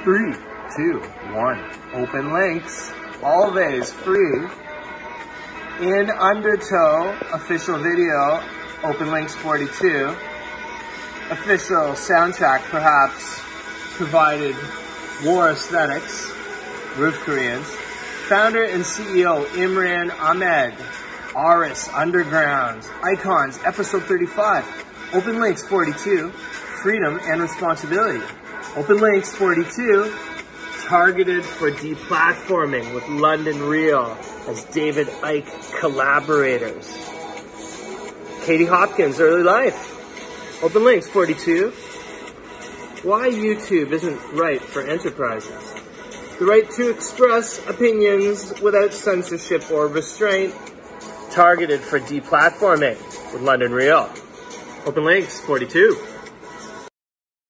3, 2, 1. Open links, always free. In Undertow, official video, Open Links 42. Official soundtrack, perhaps, provided War Aesthetics, Roof Koreans. Founder and CEO, Imran Ahmed. Aris, Underground. Icons, episode 35. Open Links 42. Freedom and Responsibility. Open Links 42. Targeted for deplatforming with London Real as David Icke collaborators. Katie Hopkins, Early Life. Open Links 42. Why YouTube isn't right for enterprises. The right to express opinions without censorship or restraint. Targeted for deplatforming with London Real. Open Links 42.